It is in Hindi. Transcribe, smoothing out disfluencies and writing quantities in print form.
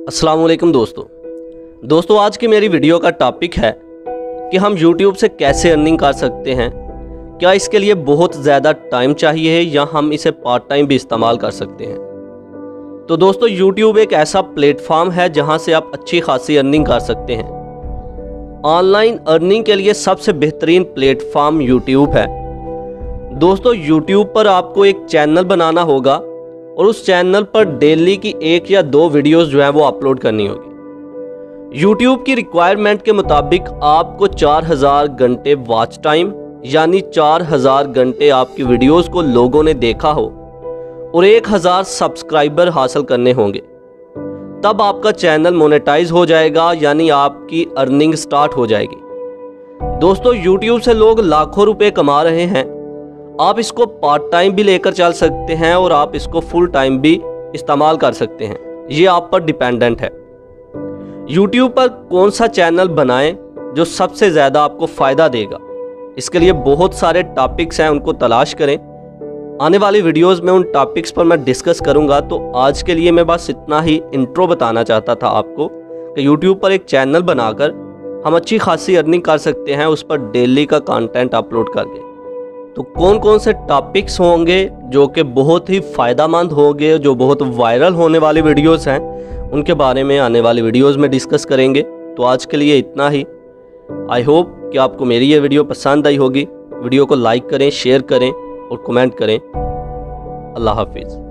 अस्सलाम वालेकुम दोस्तों आज की मेरी वीडियो का टॉपिक है कि हम YouTube से कैसे अर्निंग कर सकते हैं। क्या इसके लिए बहुत ज़्यादा टाइम चाहिए या हम इसे पार्ट टाइम भी इस्तेमाल कर सकते हैं। तो दोस्तों YouTube एक ऐसा प्लेटफॉर्म है जहां से आप अच्छी खासी अर्निंग कर सकते हैं। ऑनलाइन अर्निंग के लिए सबसे बेहतरीन प्लेटफॉर्म YouTube है। दोस्तों YouTube पर आपको एक चैनल बनाना होगा और उस चैनल पर डेली की 1 या 2 वीडियोस जो है वो अपलोड करनी होगी। YouTube की रिक्वायरमेंट के मुताबिक आपको 4000 घंटे वॉच टाइम यानी 4000 घंटे आपकी वीडियोस को लोगों ने देखा हो और 1000 सब्सक्राइबर हासिल करने होंगे, तब आपका चैनल मोनेटाइज हो जाएगा यानी आपकी अर्निंग स्टार्ट हो जाएगी। दोस्तों YouTube से लोग लाखों रुपए कमा रहे हैं। आप इसको पार्ट टाइम भी लेकर चल सकते हैं और आप इसको फुल टाइम भी इस्तेमाल कर सकते हैं, ये आप पर डिपेंडेंट है। YouTube पर कौन सा चैनल बनाएं जो सबसे ज़्यादा आपको फ़ायदा देगा, इसके लिए बहुत सारे टॉपिक्स हैं, उनको तलाश करें। आने वाली वीडियोस में उन टॉपिक्स पर मैं डिस्कस करूंगा। तो आज के लिए मैं बस इतना ही इंट्रो बताना चाहता था आपको कि YouTube पर एक चैनल बनाकर हम अच्छी खासी अर्निंग कर सकते हैं उस पर डेली का कंटेंट अपलोड करके। तो कौन कौन से टॉपिक्स होंगे जो कि बहुत ही फ़ायदेमंद होंगे, जो बहुत वायरल होने वाली वीडियोस हैं, उनके बारे में आने वाली वीडियोस में डिस्कस करेंगे। तो आज के लिए इतना ही। आई होप कि आपको मेरी ये वीडियो पसंद आई होगी। वीडियो को लाइक करें, शेयर करें और कमेंट करें। अल्लाह हाफिज़।